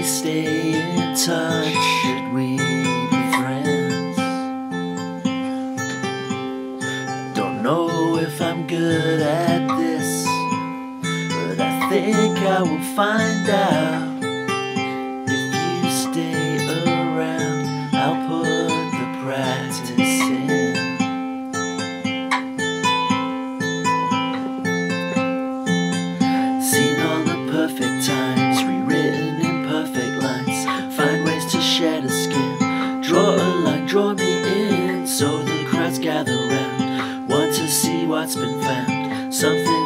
stay in touch? Should we be friends? Don't know if I'm good at this, but I think I will find out. If you stay around, I'll put the practice in. Seen all the perfect times, rewritten in perfect lines. Find ways to shed a skin, draw a line, draw me in, so the crowds gather round, want to see what's been found. Something